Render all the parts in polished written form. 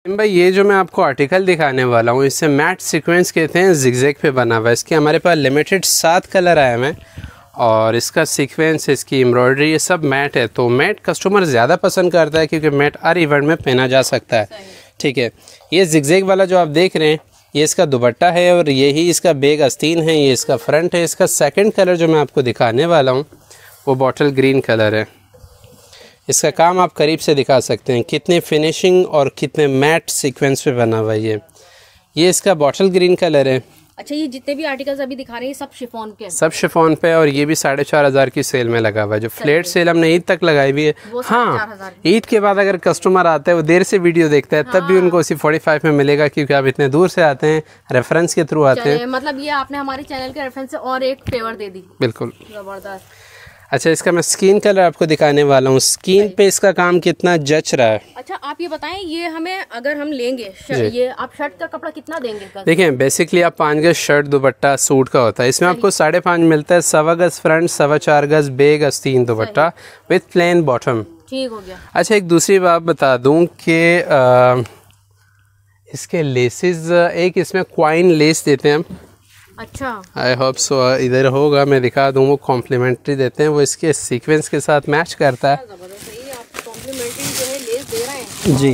भाई ये जो मैं आपको आर्टिकल दिखाने वाला हूँ इसे मैट सीक्वेंस कहते हैं, जिगजैग पे बना हुआ है। इसके हमारे पास लिमिटेड 7 कलर आए हैं और इसका सीक्वेंस, इसकी एम्ब्रॉयडरी, ये सब मैट है। तो मैट कस्टमर ज़्यादा पसंद करता है क्योंकि मैट हर इवेंट में पहना जा सकता है। ठीक है, ये जिगजैग वाला जो आप देख रहे हैं ये इसका दुपट्टा है और यही इसका बैग आस्तीन है। ये इसका फ्रंट है। इसका सेकंड कलर जो मैं आपको दिखाने वाला हूँ वो बॉटल ग्रीन कलर है। इसका काम आप करीब से दिखा सकते हैं कितने फिनिशिंग और कितने मैट सीक्वेंस पे बना हुआ है। ये इसका बॉटल ग्रीन कलर है। अच्छा, ये जितने भी आर्टिकल्स अभी दिखा रहे हैं सब शिफॉन के, सब शिफॉन पे, और ये भी 4,500 की सेल में लगा हुआ है। जो फ्लैट सेल हमने ईद तक लगाई हुई है। हाँ, ईद के बाद अगर कस्टमर आते हैं वो देर से वीडियो देखता है तब भी उनको उसी 45 में मिलेगा क्योंकि आप इतने दूर से आते हैं, रेफरेंस के थ्रू आते हैं। मतलब ये आपने हमारे चैनल के रेफरेंस से और एक फेवर दे दी। बिल्कुल जबरदस्त। अच्छा, इसका मैं स्किन कलर आपको दिखाने वाला हूँ। स्किन पे इसका काम कितना जच रहा है। अच्छा, आप ये बताएं, ये हमें अगर हम लेंगे ये आप शर्ट का कपड़ा कितना देंगे? देखिए, बेसिकली आप 5 गज शर्ट दुपट्टा सूट का होता है। इसमें आपको 5.5 मिलता है। 1.25 गज फ्रंट, 4.25 गज बैग आस्तीन दुपट्टा विथ प्लेन बॉटम। ठीक हो गया। अच्छा, एक दूसरी बात बता दूं कि इसके लेसेस, एक इसमें क्वाइन लेस देते हैं हम। अच्छा, आई होप सो इधर होगा, मैं दिखा दूँ। वो कॉम्प्लीमेंट्री देते हैं, वो इसके सीक्वेंस के साथ मैच करता है। जी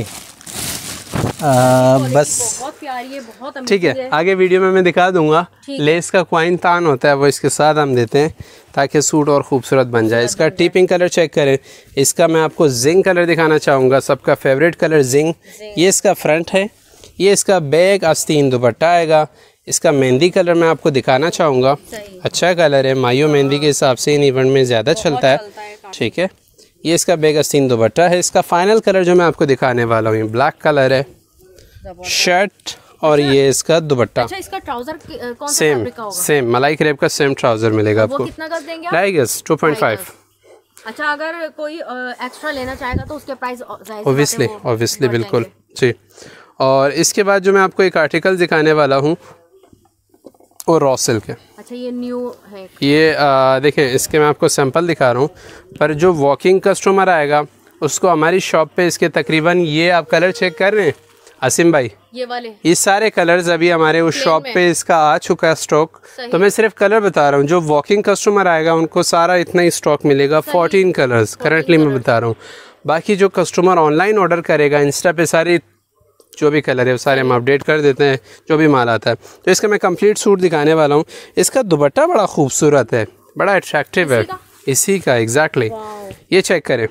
बस बहुत प्यारी है, बहुत ठीक है। आगे वीडियो में मैं दिखा दूंगा। लेस का क्वाइन तान होता है वो इसके साथ हम देते हैं ताकि सूट और खूबसूरत बन जाए। इसका टिपिंग कलर चेक करें। इसका मैं आपको जिंक कलर दिखाना चाहूँगा, सबका फेवरेट कलर जिंक। ये इसका फ्रंट है, ये इसका बैग आस्तीन दुपट्टा आएगा। इसका मेहंदी कलर मैं आपको दिखाना चाहूँगा, अच्छा कलर है। मायो मेहंदी के हिसाब से इन इवेंट में ज़्यादा चलता है। ठीक है, ये इसका बैग आस्तीन दुपट्टा है। इसका फाइनल कलर जो मैं आपको दिखाने वाला हूँ ब्लैक कलर है, शर्ट और ये इसका दुपट्टा। अच्छा, इसका ट्राउजर कौन सा फैब्रिक का होगा? सेम मलाई क्रेप का सेम ट्राउजर मिलेगा आपको। वो कितना गज देंगे आप? 2.5। अच्छा, अगर कोई एक्स्ट्रा लेना चाहेगा तो उसके प्राइस ऑब्वियसली बिल्कुल जी। और इसके बाद जो मैं आपको एक आर्टिकल दिखाने वाला हूँ और रॉ सिल्क है। अच्छा, ये न्यू है। ये देखें, इसके मैं आपको सैंपल दिखा रहा हूँ, पर जो वॉकिंग कस्टमर आएगा उसको हमारी शॉप पे इसके तकरीबन, ये आप कलर चेक कर रहे हैं आसिम भाई, ये वाले, ये सारे कलर्स अभी हमारे उस शॉप पे इसका आ चुका है स्टॉक। तो मैं सिर्फ कलर बता रहा हूँ, जो वॉकिंग कस्टमर आएगा उनको सारा इतना ही स्टॉक मिलेगा। 14 कलर्स करंटली मैं बता रहा हूँ। बाकी जो कस्टमर ऑनलाइन ऑर्डर करेगा इंस्टा पे, सारी जो भी कलर है वो सारे हम अपडेट कर देते हैं जो भी माल आता है। तो इसका मैं कंप्लीट सूट दिखाने वाला हूँ। इसका दुपट्टा बड़ा खूबसूरत है, बड़ा अट्रैक्टिव है। इसी का एग्जैक्टली ये चेक करें।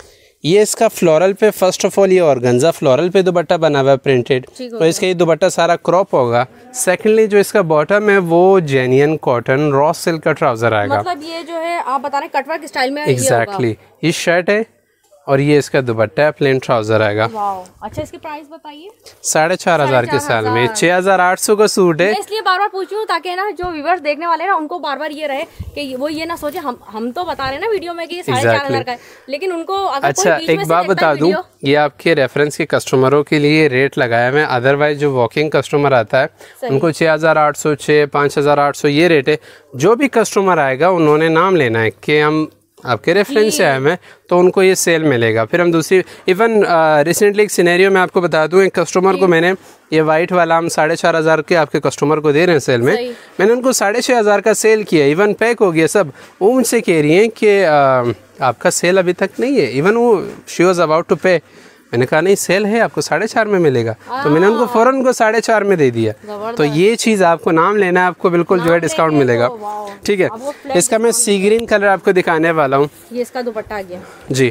ये इसका फ्लोरल पे, फर्स्ट ऑफ ऑल ये ऑर्गेन्जा फ्लोरल पे दुपट्टा बना हुआ है प्रिंटेड। तो इसका ये दुपट्टा सारा क्रॉप होगा। सेकेंडली जो इसका बॉटम है वो जेन्युइन कॉटन रॉ सिल्क का ट्राउजर आएगा। मतलब ये जो है आप बता रहे कटवर्क स्टाइल में। एग्जैक्टली, ये शर्ट है और ये इसका दुपट्टा है, प्लेन ट्राउजर आएगा। अच्छा, इसकी प्राइस बताइए। 4,500 के साल में 6,800 का सूट है। इसलिए बार बार पूछ रही हूँ ताकि ना जो व्यूअर्स देखने वाले हैं ना उनको बार बार ये रहे कि वो ये ना सोचे हम तो बता रहे हैं ना वीडियो में कि 4,500 का है, लेकिन उनको अगर अच्छा एक बात बता दूं, ये आपके रेफरेंस के कस्टमरों के लिए रेट लगाया है। अदरवाइज जो वॉकिंग कस्टमर आता है उनको 6,800, 5,800 ये रेट है। जो भी कस्टमर आएगा उन्होंने नाम लेना है कि हम आपके रेफरेंस से आए हैं तो उनको ये सेल मिलेगा। फिर हम दूसरी, इवन रिसेंटली एक सिनेरियो में आपको बता दूं, एक कस्टमर को मैंने ये वाइट वाला हम 4,500 के आपके कस्टमर को दे रहे हैं सेल में, मैंने उनको 6,500 का सेल किया, इवन पैक हो गया सब। वो मुझसे कह रही हैं कि आपका सेल अभी तक नहीं है। इवन वो शी वाज अबाउट टू पे, मैंने कहा नहीं सेल है, आपको 4,500 में मिलेगा। तो मैंने उनको फौरन को 4,500 में दे दिया। तो ये चीज़ आपको नाम लेना है, आपको बिल्कुल जो है डिस्काउंट मिलेगा। ठीक है, इसका मैं सी ग्रीन कलर आपको दिखाने वाला हूँ। ये इसका दुपट्टा आ गया जी।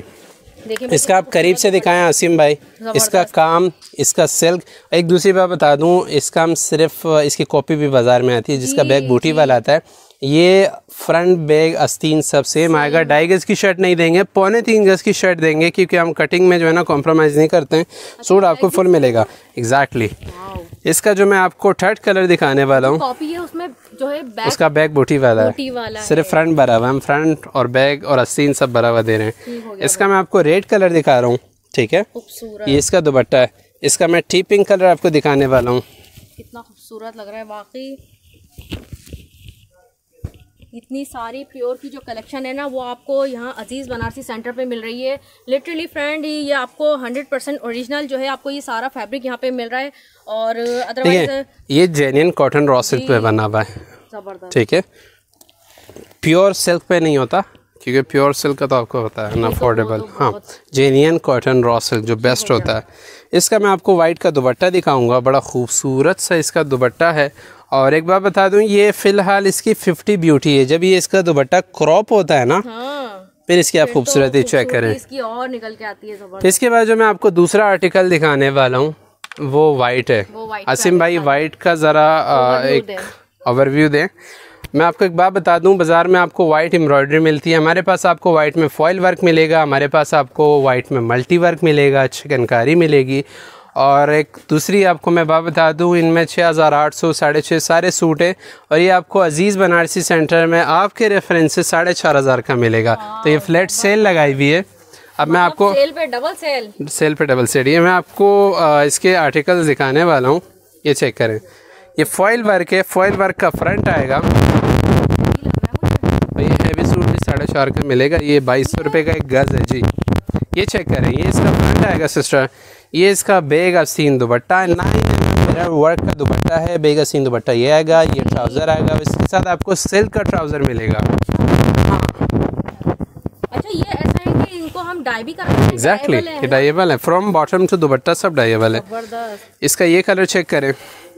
इसका आप करीब से दिखाएं आसिम भाई। इसका काम, इसका सिल्क। एक दूसरी बात बता दूं, इसका हम सिर्फ इसकी कॉपी भी बाजार में आती है जिसका बैग बूटी वाला आता है। ये फ्रंट बैग आस्तीन सब सेम आएगा। 2.5 गज की शर्ट नहीं देंगे, 2.25 गज की शर्ट देंगे क्योंकि हम कटिंग में जो है ना कॉम्प्रोमाइज़ नहीं करते हैं। सूट आपको फुल मिलेगा। एग्जैक्टली। इसका जो मैं आपको थर्ड कलर दिखाने वाला हूँ, उसमें जो है बैग, उसका बैग बूटी वाला है, सिर्फ फ्रंट भरा हुआ है। हम फ्रंट और बैग और आस्तीन सब भरा हुआ दे रहे हैं। इसका मैं आपको रेड कलर दिखा रहा हूँ। ठीक है, ये इसका दुपट्टा है। इसका मैं टी पिंक कलर आपको दिखाने वाला हूँ। कितना खूबसूरत लग रहा है वाकई। इतनी सारी प्योर की जो कलेक्शन है ना वो आपको यहाँ अजीज़ बनारसी सेंटर पे मिल रही है। लिटरली फ्रेंड ये आपको 100% ओरिजिनल जो है आपको ये सारा फैब्रिक यहाँ पे मिल रहा है। और अदरवाइज ये जेन्युइन कॉटन रॉ सिल्क पे बना हुआ है, जबरदस्त। ठीक है, प्योर सिल्क पे नहीं होता क्योंकि प्योर सिल्क का तो आपको होता है ना अफोर्डेबल। हाँ, जेन्युइन कॉटन रॉ सिल्क जो बेस्ट होता है। इसका मैं आपको वाइट का दुपट्टा दिखाऊंगा, बड़ा खूबसूरत सा इसका दुपट्टा है। और एक बात बता दूं, ये फिलहाल इसकी 50 ब्यूटी है। जब ये इसका दुपट्टा क्रॉप होता है ना, फिर इसकी आप खूबसूरती चेक करें, इसकी और निकल के आती है। इसके बाद जो मैं आपको दूसरा आर्टिकल दिखाने वाला हूँ वो वाइट है। आसिम भाई वाइट का ज़रा एक ओवरव्यू दें। मैं आपको एक बात बता दूं, बाज़ार में आपको वाइट एम्ब्रॉयडरी मिलती है, हमारे पास आपको वाइट में फॉइल वर्क मिलेगा, हमारे पास आपको वाइट में मल्टी वर्क मिलेगा, चिकनकारी मिलेगी। और एक दूसरी आपको मैं बात बता दूं, इनमें 6800 6,500 सारे सूट है। और ये आपको अजीज़ बनारसी सेंटर में आपके रेफरेंस से 4,500 का मिलेगा। तो ये फ्लैट सेल लगाई हुई है। अब मैं आपको सेल पे डबल सेल ये मैं आपको इसके आर्टिकल्स दिखाने वाला हूँ। ये चेक करें, ये फॉइल वर्क है, फॉइल वर्क का फ्रंट आएगा। ये हैवी सूट भी 4,500 का मिलेगा। ये 2200 रुपये का एक गज़ है जी। ये चेक करें, ये इसका फ्रंट आएगा सिस्टर। ये इसका बेग आस्तीन दुपट्टा है, 9 mm वर्क का दुपट्टा है। बेग आस्तीन दुपट्टा ये आएगा, ये ट्राउज़र आएगा, इसके साथ आपको सिल्क का ट्राउज़र मिलेगा। हाँ, अच्छा ये ऐसा है कि इनको हम डाई भी कर सकते हैं। एग्जैक्टली, ये डाइएबल है, फ्रॉम बॉटम टू दुपट्टा सब डाइएबल है। इसका ये कलर चेक करें,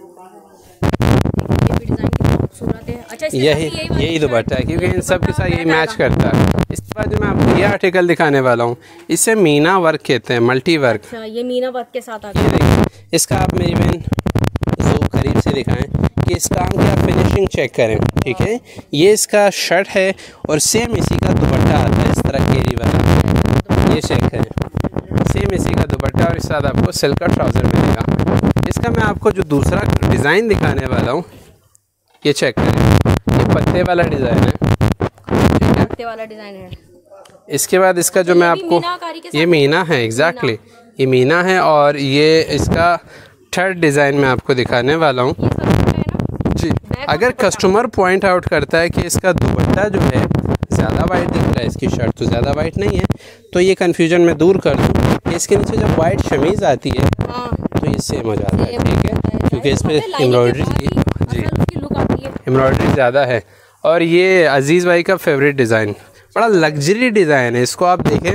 अच्छा, यही दुपट्टा है क्योंकि इन सब के साथ यही मैच करता है। इसके बाद जो मैं आपको ये आर्टिकल दिखाने वाला हूँ, इसे मीना वर्क कहते हैं, मल्टी वर्क। अच्छा, ये मीना वर्क के साथ आता है। ये देखिए, इसका आप मेरी बहन जो करीब से दिखाएं कि इस काम की आप फिनिशिंग चेक करें, ठीक है। ये इसका शर्ट है और सेम इसी का दुपट्टा आता है, इस तरह केरी वाला। ये चेक करें, सेम इसी का दुपट्टा और इस साथ आपको सिल्क का ट्राउज़र मिलेगा। इसका मैं आपको जो दूसरा डिज़ाइन दिखाने वाला हूँ, ये चेक करें, ये पत्ते वाला डिज़ाइन है, पत्ते वाला डिज़ाइन है। इसके बाद इसका जो मैं आपको, ये मीना है, एग्जैक्टली ये मीना है। और ये इसका थर्ड डिज़ाइन मैं आपको दिखाने वाला हूँ जी। अगर कस्टमर पॉइंट आउट करता है कि इसका दुपट्टा जो है ज़्यादा वाइट दिख रहा है, इसकी शर्ट तो ज़्यादा वाइट नहीं है, तो ये कन्फ्यूजन मैं दूर कर दूँ कि इसके नीचे जब वाइट शमीज़ आती है तो ये सेम हो जाता है, ठीक है, क्योंकि इस पर एम्ब्रॉयडरी जी एम्ब्रॉयडरी ज़्यादा है। और ये अजीज़ भाई का फेवरेट डिज़ाइन, बड़ा लग्जरी डिज़ाइन है, इसको आप देखें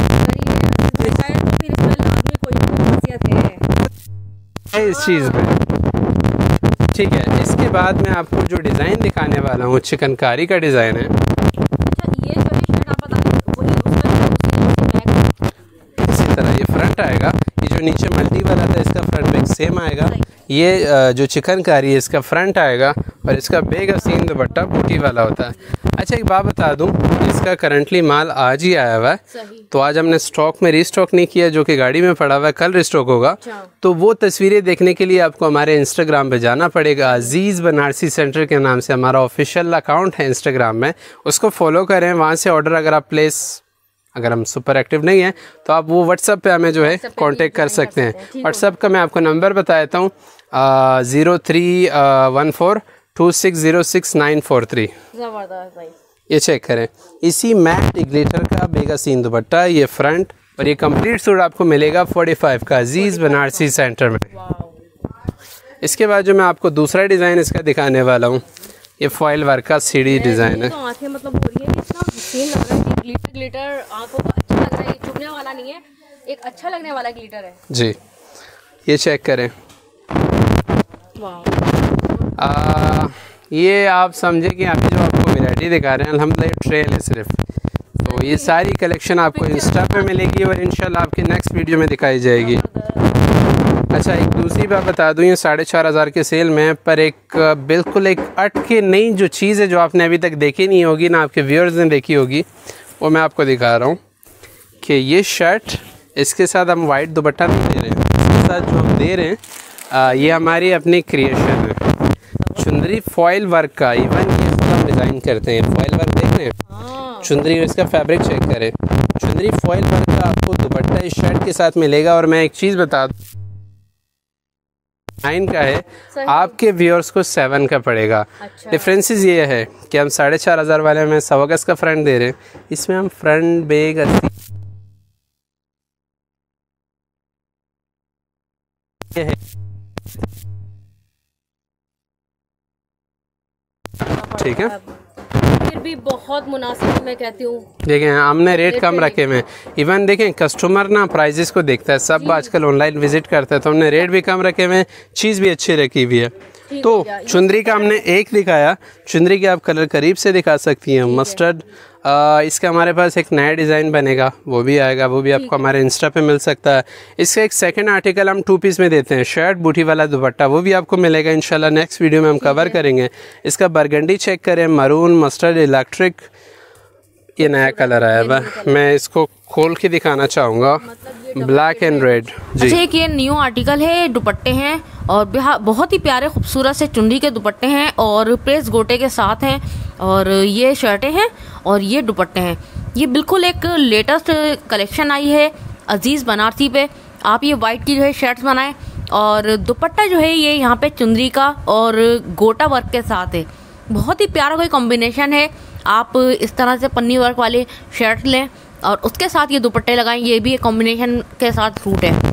इस चीज़ में, ठीक है। इसके बाद मैं आपको जो डिज़ाइन दिखाने वाला हूँ चिकनकारी का डिज़ाइन है। ये जो शर्ट आप बता रहे हैं वही इसी तरह ये फ्रंट आएगा, ये जो नीचे मल्टी वाला था इसका फ्रंट बैग सेम आएगा। ये जो चिकनकारी है इसका फ्रंट आएगा और इसका बेग आस्तीन दुपट्टा बूटी वाला होता है। अच्छा एक बात बता दूं, इसका करंटली माल आज ही आया हुआ है, तो आज हमने स्टॉक में रीस्टॉक नहीं किया, जो कि गाड़ी में पड़ा हुआ है, कल रीस्टॉक होगा। तो वो तस्वीरें देखने के लिए आपको हमारे इंस्टाग्राम पे जाना पड़ेगा। अजीज़ बनारसी सेंटर के नाम से हमारा ऑफिशियल अकाउंट है इंस्टाग्राम में, उसको फॉलो करें। वहाँ से ऑर्डर अगर आप प्लेस, अगर हम सुपर एक्टिव नहीं हैं तो आप वो व्हाट्सएप पे हमें जो है कांटेक्ट कर सकते हैं। व्हाट्सएप का मैं आपको नंबर बता देता हूँ, 031426069343। जबरदस्त भाई, ये चेक करें, इसी मैट ग्लिटर का बेगा सीन दुपट्टा, ये फ्रंट, और ये कंप्लीट सूट आपको मिलेगा 45 का अजीज़ बनारसी सेंटर में। इसके बाद जो मैं आपको दूसरा डिज़ाइन इसका दिखाने वाला हूँ, ये फॉइल वर्क का सीढ़ी डिज़ाइन है। तो आंखें मतलब हो रही है, इतना हसीन लग रहा है कि ग्लिटर ग्लिटर आंखों को अच्छा लग रहा है, चुभने वाला नहीं है, एक अच्छा लगने वाला ग्लिटर है जी। ये चेक करें, ये आप समझे कि अभी जो आपको वैरायटी दिखा रहे हैं अल्हम्दुलिल्लाह ट्रेल है सिर्फ, तो ये सारी कलेक्शन आपको इंस्टा पे मिलेगी और इंशाल्लाह आपकी नेक्स्ट वीडियो में दिखाई जाएगी। अच्छा एक दूसरी बात बता दूँ, ये 4,500 के सेल में, पर एक बिल्कुल एक अटके नई जो चीज़ है जो आपने अभी तक देखी नहीं होगी ना आपके व्यूअर्स ने देखी होगी, वो मैं आपको दिखा रहा हूँ कि ये शर्ट, इसके साथ हम वाइट दुपट्टा नहीं दे रहे हैं, इसके साथ जो हम दे रहे हैं ये हमारी अपनी क्रिएशन है, चुंदरी फॉइल वर्क का। इवन ये हम डिज़ाइन करते हैं, फॉइल वर्क देख रहे हैं, चुंदरी, इसका फैब्रिक चेक करें, चुंदरी फॉइल वर्क का आपको दुपट्टा इस शर्ट के साथ मिलेगा। और मैं एक चीज़ बता दूँ, 9 का है, आपके व्यूअर्स को 7 का पड़ेगा। अच्छा। डिफरेंसेस ये है कि हम 4,500 वाले में 1.25 गज का फ्रंट दे रहे हैं, इसमें हम फ्रंट बैग है। ठीक है, फिर भी बहुत मुनासिब मैं कहती हूँ। देखें हमने रेट कम रखे हुए हैं। इवन देखें कस्टमर ना प्राइजेस को देखता है, सब आजकल ऑनलाइन विजिट करता है, तो हमने रेट भी कम रखे हुए हैं, चीज़ भी अच्छी रखी हुई है। तो चुंदरी का हमने एक दिखाया, चुंदरी के आप कलर करीब से दिखा सकती हैं। मस्टर्ड, इसका हमारे पास एक नया डिज़ाइन बनेगा, वो भी आएगा, वो भी आपको हमारे इंस्टा पे मिल सकता है। इसका एक सेकंड आर्टिकल हम 2 पीस में देते हैं, शर्ट बूटी वाला दुपट्टा, वो भी आपको मिलेगा इंशाल्लाह। नेक्स्ट वीडियो में हम कवर करेंगे। इसका बरगंडी चेक करें, मरून, मस्टर्ड, इलेक्ट्रिक, ये नया कलर आया है। मैं इसको खोल के दिखाना चाहूँगा, ब्लैक एंड रेड जी। एक ये न्यू आर्टिकल है, दुपट्टे हैं और बहुत ही प्यारे खूबसूरत से चुंडी के दुपट्टे हैं और प्रेस गोटे के साथ हैं, और ये शर्टें हैं और ये दुपट्टे हैं। ये बिल्कुल एक लेटेस्ट कलेक्शन आई है अजीज़ बनारसी पे। आप ये वाइट की जो है शर्ट्स बनाएं और दुपट्टा जो है ये यहाँ पे चुंदरी का और गोटा वर्क के साथ है। बहुत ही प्यारा कोई कॉम्बिनेशन है। आप इस तरह से पन्नी वर्क वाले शर्ट लें और उसके साथ ये दुपट्टे लगाएं, ये भी एक कॉम्बिनेशन के साथ सूट है।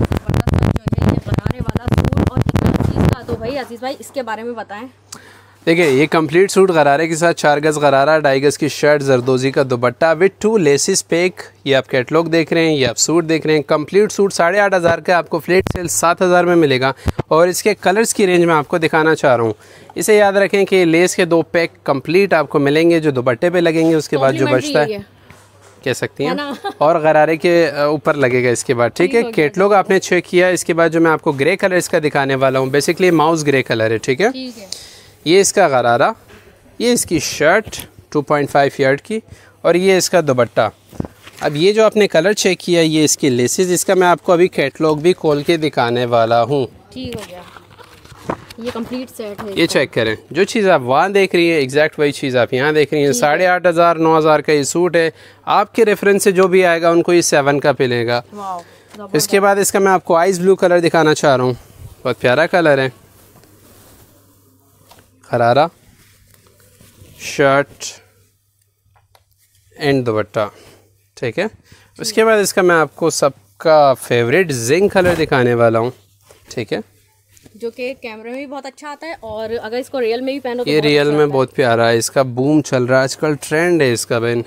गरारे वाला सूट और कितना चीज़ का, तो भाई अजीज़ भाई इसके बारे में बताएं। देखिए ये कंप्लीट सूट गरारे के साथ 4 गज गरारा, 2.5 गज की शर्ट, जरदोजी का दुपट्टा विद 2 लेसिस पैक। ये आप कैटलॉग देख रहे हैं, ये आप सूट देख रहे हैं। कंप्लीट सूट 8,500 का आपको फ्लैट सेल 7,000 में मिलेगा। और इसके कलर्स की रेंज में आपको दिखाना चाह रहा हूँ। इसे याद रखें कि लेस के 2 पैक कंप्लीट आपको मिलेंगे जो दुपट्टे पे लगेंगे, उसके बाद जो बचता है कह सकती हैं और गरारे के ऊपर लगेगा इसके बाद। ठीक है, कैटलॉग आपने चेक किया। इसके बाद जो मैं आपको ग्रे कलर इसका दिखाने वाला हूँ, बेसिकली माउस ग्रे कलर है। ठीक है, ये इसका गरारा, ये इसकी शर्ट 2.5 यार्ड की और ये इसका दुपट्टा। अब ये जो आपने कलर चेक किया, ये इसकी लेसेस, इसका मैं आपको अभी कैटलॉग भी खोल के दिखाने वाला हूँ। ठीक हो गया, ये कंप्लीट सेट है। ये चेक करें, जो चीज़ आप वहाँ देख रही हैं एग्जैक्ट वही चीज़ आप यहाँ देख रही हैं। 8,500 9,000 का ये सूट है। आपके रेफरेंस से जो भी आएगा उनको ये 7 का मिलेगा। इसके बाद इसका मैं आपको आइस ब्लू कलर दिखाना चाह रहा हूँ, बहुत प्यारा कलर है। गरारा, शर्ट एंड दुपट्टा। ठीक है, उसके बाद इसका मैं आपको सबका फेवरेट जिंक कलर दिखाने वाला हूँ। ठीक है, जो कि कैमरे में भी बहुत अच्छा आता है और अगर इसको रियल में भी पहनो तो ये रियल में बहुत प्यारा है। इसका बूम चल रहा है आजकल, ट्रेंड है इसका बहन।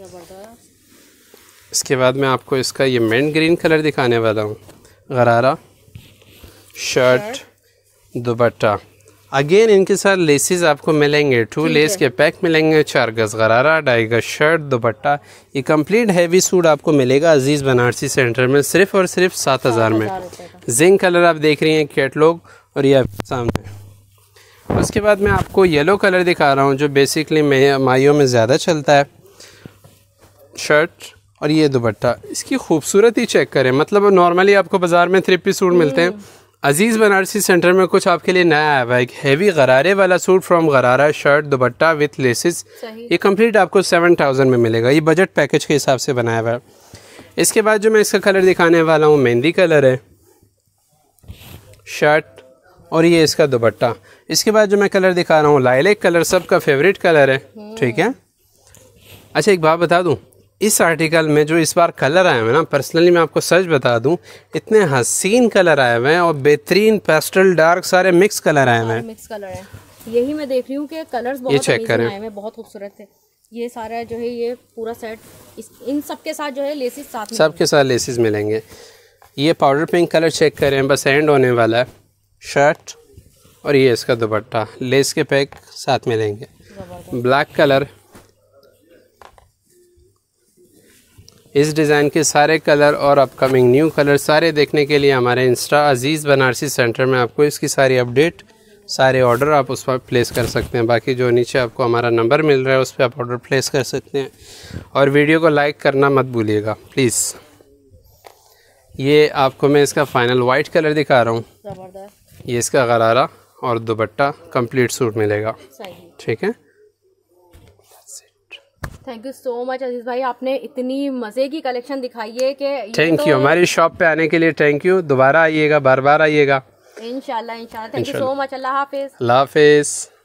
इसके बाद मैं आपको इसका ये मेंट ग्रीन कलर दिखाने वाला हूँ। गरारा, शर्ट, दुपट्टा। अगेन इनके साथ लेसेस आपको मिलेंगे, 2 लेस के पैक मिलेंगे, 4 गज गरारा, 2.5 गज शर्ट, दुपट्टा। ये कंप्लीट हैवी सूट आपको मिलेगा अजीज़ बनारसी सेंटर में सिर्फ और सिर्फ 7,000 में। जिंक कलर आप देख रही हैं कैटलॉग, और ये सामने। उसके बाद मैं आपको येलो कलर दिखा रहा हूँ जो बेसिकली माइयों में ज़्यादा चलता है। शर्ट और ये दुपट्टा, इसकी खूबसूरती चेक करें। मतलब नॉर्मली आपको बाज़ार में 3 पीस सूट मिलते हैं, अजीज़ बनारसी सेंटर में कुछ आपके लिए नया आया हुआ है, एक हैवी गरारे वाला suit from gharara, shirt, dupatta with laces. ये कंप्लीट आपको 7,000 में मिलेगा। ये बजट पैकेज के हिसाब से बनाया हुआ है। इसके बाद जो मैं इसका कलर दिखाने वाला हूँ मेहंदी कलर है, शर्ट और ये इसका दुपट्टा। इसके बाद जो मैं कलर दिखा रहा हूँ लाइलेक कलर, सबका फेवरेट कलर है। ठीक है, अच्छा एक बात बता दूँ, इस आर्टिकल में जो इस बार कलर आए हुए हैं ना, पर्सनली मैं आपको सच बता दूं, इतने हसीन कलर आए हुए हैं और बेहतरीन पेस्टल डार्क सारे मिक्स कलर आए हुए हैं। मिक्स कलर है, यही मैं देख रही हूँ कि कलर्स बहुत अमेजिंग आए हैं, बहुत खूबसूरत है। ये सारा जो है ये पूरा सेट, इन सब के साथ जो है लेसेस साथ में, सबके साथ लेसेस मिलेंगे। ये पाउडर पिंक कलर चेक करें, बस एंड होने वाला है। शर्ट और ये इसका दुपट्टा, लेस के पैक साथ मिलेंगे। ब्लैक कलर, इस डिज़ाइन के सारे कलर और अपकमिंग न्यू कलर सारे देखने के लिए हमारे इंस्टा अजीज़ बनारसी सेंटर में आपको इसकी सारी अपडेट, सारे ऑर्डर आप उस पर प्लेस कर सकते हैं। बाकी जो नीचे आपको हमारा नंबर मिल रहा है उस पर आप ऑर्डर प्लेस कर सकते हैं। और वीडियो को लाइक करना मत भूलिएगा प्लीज़। ये आपको मैं इसका फाइनल वाइट कलर दिखा रहा हूँ। ये इसका गरारा और दुपट्टा कंप्लीट सूट मिलेगा। ठीक है, thank you so much Aziz भाई, आपने इतनी मज़े की कलेक्शन दिखाई है कि थैंक यू। हमारी शॉप पे आने के लिए थैंक यू। दोबारा आइएगा, बार बार आइएगा। इंशाल्लाह। Thank you so much. अल्लाह हाफिज। अल्लाह हाफिज।